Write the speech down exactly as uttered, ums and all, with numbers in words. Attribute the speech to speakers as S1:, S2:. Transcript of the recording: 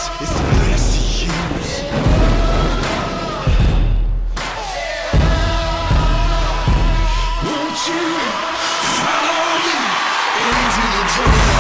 S1: It's the last to use. Won't you follow me into the jungle?